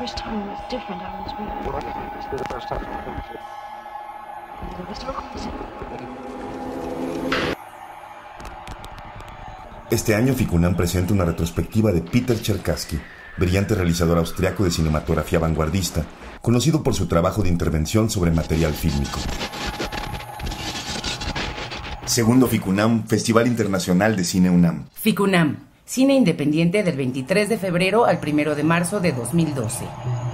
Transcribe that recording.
first time was different. I was really... Well, this is the first time. Este año Ficunam presenta una retrospectiva de Peter Cherkassky, brillante realizador austriaco de cinematografía vanguardista, conocido por su trabajo de intervención sobre material fílmico. Segundo Ficunam, Festival Internacional de Cine UNAM. Ficunam, cine independiente del 23 de febrero al 1 de marzo de 2012.